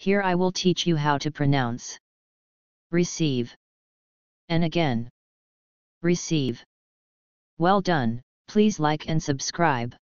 Here I will teach you how to pronounce receive. And again. Receive. Well done, please like and subscribe.